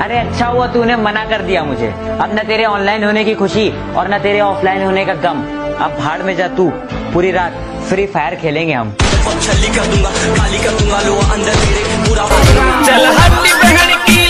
अरे अच्छा हुआ तूने मना कर दिया मुझे। अब न तेरे ऑनलाइन होने की खुशी और न तेरे ऑफलाइन होने का गम। अब भाड़ में जा तू, पूरी रात फ्री फायर खेलेंगे हम। चल हट्टी बहन की